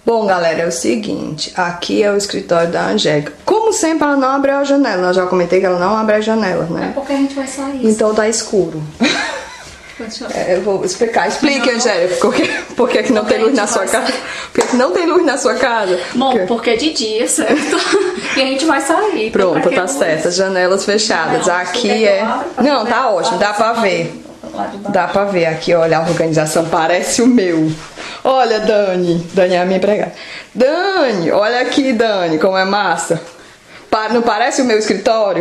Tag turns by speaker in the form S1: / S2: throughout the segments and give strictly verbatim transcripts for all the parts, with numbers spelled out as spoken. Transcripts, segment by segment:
S1: Bom, galera, é o seguinte, aqui é o escritório da Angélica. Como sempre, ela não abre a janela. Eu já comentei que ela não abre a janela, né?
S2: É porque a gente vai sair.
S1: Então tá escuro. É, eu vou explicar. Explique, Angélica, por que, por que, que não tem luz na sua casa? Por que, que não tem luz na sua casa?
S2: Bom, porque, porque é de dia, certo? E a gente vai sair.
S1: Pronto, tá certo. As janelas fechadas. Não, aqui é... Não, tá ótimo, dá pra ver. Dá pra ver aqui, olha, a organização parece o meu. Olha, Dani. Dani é a minha empregada. Dani, olha aqui, Dani, como é massa. Não parece o meu escritório?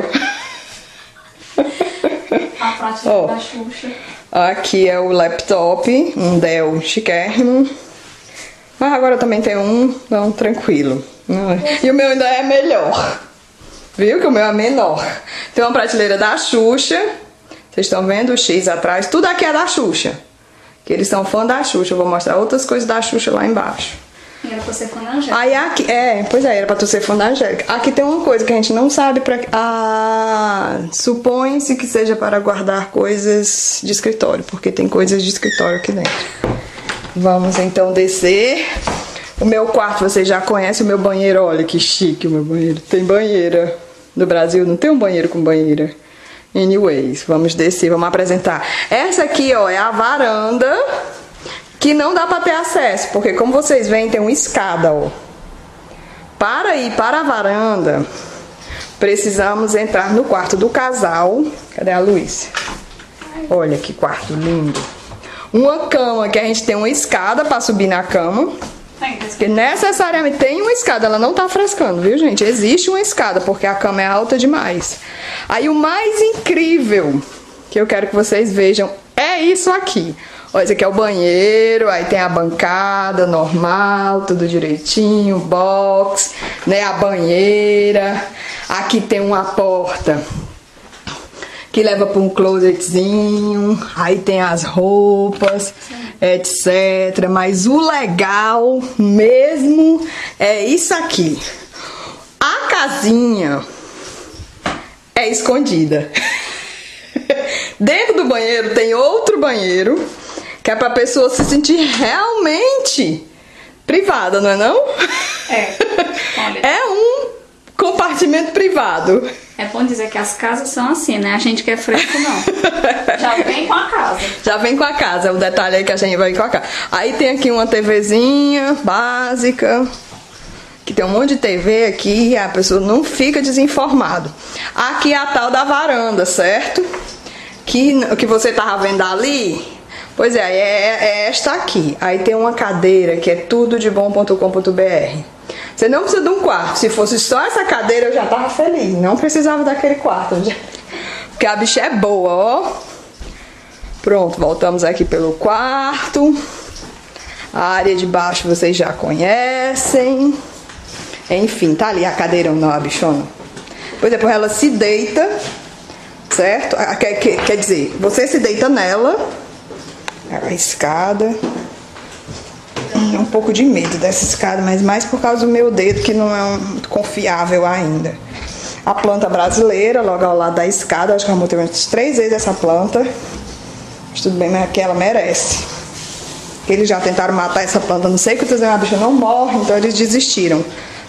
S2: A prática oh, da Xuxa.
S1: Aqui é o laptop, um Dell chiquérrimo. Mas agora também tem um, não, tranquilo. E o meu ainda é melhor. Viu que o meu é menor. Tem uma prateleira da Xuxa. Vocês estão vendo o X atrás? Tudo aqui é da Xuxa. Que eles são fã da Xuxa. Eu vou mostrar outras coisas da Xuxa lá embaixo.
S2: E era pra ser fã da Angélica.
S1: Aí aqui, é, pois é, era pra tu ser fã da Angélica. Aqui tem uma coisa que a gente não sabe pra... Ah, supõe-se que seja para guardar coisas de escritório, porque tem coisas de escritório aqui dentro. Vamos então descer. O meu quarto, vocês já conhecem o meu banheiro. Olha que chique o meu banheiro. Tem banheira. No Brasil não tem um banheiro com banheira. Anyways, vamos descer, vamos apresentar. Essa aqui, ó, é a varanda que não dá pra ter acesso, porque como vocês veem, tem uma escada, ó. Para ir para a varanda, precisamos entrar no quarto do casal. Cadê a Luísa? Olha que quarto lindo. Uma cama, que a gente tem uma escada pra subir na cama. Que necessariamente tem uma escada, ela não tá frescando, viu, gente? Existe uma escada, porque a cama é alta demais. Aí o mais incrível que eu quero que vocês vejam é isso aqui. Ó, esse aqui é o banheiro, aí tem a bancada normal, tudo direitinho, box, né? A banheira. Aqui tem uma porta que leva para um closetzinho, aí tem as roupas, etcétera. Mas o legal mesmo é isso aqui. A casinha é escondida. Dentro do banheiro tem outro banheiro, que é pra pessoa se sentir realmente privada, não é não?
S2: É. Olha.
S1: É um compartimento privado.
S2: É bom dizer que as casas são assim, né? A gente que é fresco, não. Já vem com a casa.
S1: Já vem com a casa, o detalhe é que a gente vai com a casa. Aí tem aqui uma TVzinha básica, que tem um monte de T V aqui, a pessoa não fica desinformada. Aqui é a tal da varanda, certo? Que, que você tava vendo ali, pois é, é, é esta aqui. Aí tem uma cadeira que é tudo de bom ponto com ponto br. Você não precisa de um quarto. Se fosse só essa cadeira, eu já tava feliz. Não precisava daquele quarto. Porque a bicha é boa, ó. Pronto, voltamos aqui pelo quarto. A área de baixo vocês já conhecem. Enfim, tá ali a cadeira, não, a bichona. Pois depois ela se deita, certo? Quer, quer, quer dizer, você se deita nela. A escada. Um pouco de medo dessa escada, mas mais por causa do meu dedo, que não é muito confiável ainda. A planta brasileira, logo ao lado da escada. Acho que eu montei umas três vezes essa planta. Mas tudo bem, mas aqui ela merece. Eles já tentaram matar essa planta, não sei quantas vezes, a bicha não morre, então eles desistiram.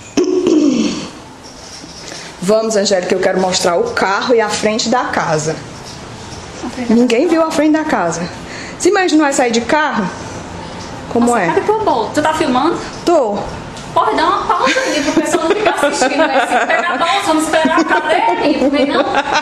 S1: Vamos, Angélica, eu quero mostrar o carro e a frente da casa. Ninguém viu a frente da casa. Se imagina nós sair de carro, como
S2: Nossa,
S1: é?
S2: Cadê tua bola? Tu tá filmando?
S1: Tô.
S2: Pode dar uma pausa ali pro pessoal não ficar assistindo, né? Se pegar a pausa, vamos esperar a cadeira aí, não vem não?